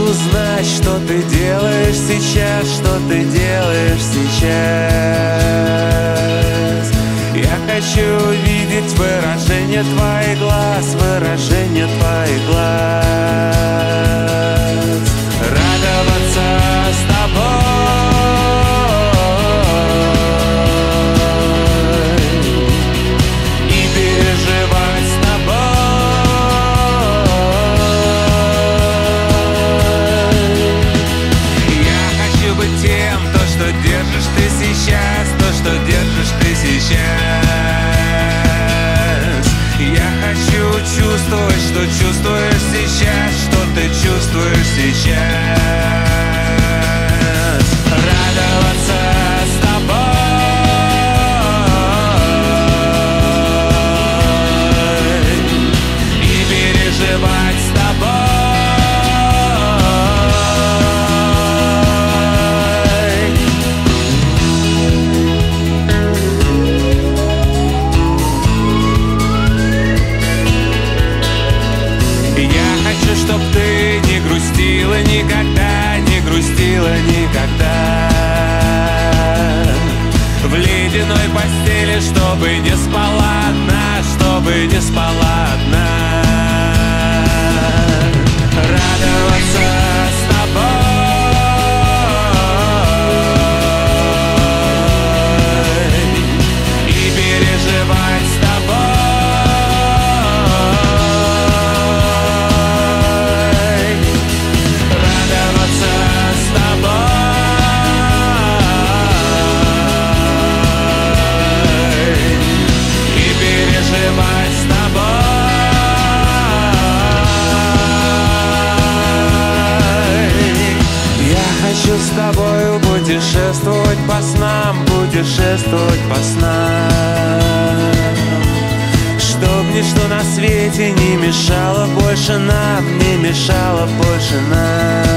узнать, что ты делаешь сейчас, что ты делаешь сейчас. Я хочу увидеть выражение твоих глаз, выражение твоих глаз. Радоваться с тобой и переживать с тобой. Я хочу быть тем, то, что держишь ты сейчас, то, что держишь ты сейчас. Я хочу чувствовать, что чувствуешь сейчас, что ты чувствуешь сейчас. Радоваться с тобой и переживать с тобой. Чтоб ты не грустила никогда, не грустила никогда. В ледяной постели, чтобы не спала одна, чтобы не спала одна. Радоваться с тобой и переживать с тобой. Хочу с тобою путешествовать по снам, путешествовать по снам. Чтоб ничто на свете не мешало больше нам, не мешало больше нам.